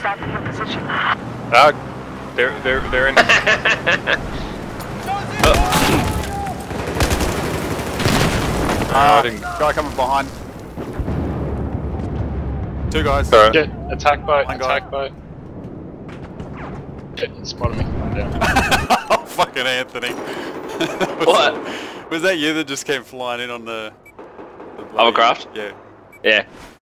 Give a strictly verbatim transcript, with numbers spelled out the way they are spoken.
south of your position. Uh, they're they're they're in. uh. Uh, guy coming behind. Two guys. Right. Get attack boat, One attack guy. boat. Get spotted me. I'm down. Oh, fucking Anthony. was What? That, was that you that just came flying in on the... the bloody- Hovercraft? Yeah. Yeah.